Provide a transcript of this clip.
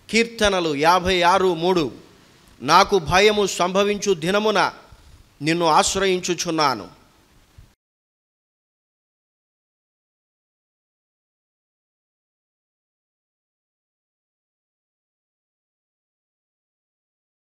కీర్తనలు 56:3 నాకు భయము సంభవించు దినమున నిన్ను ఆశ్రయించుచున్నాను.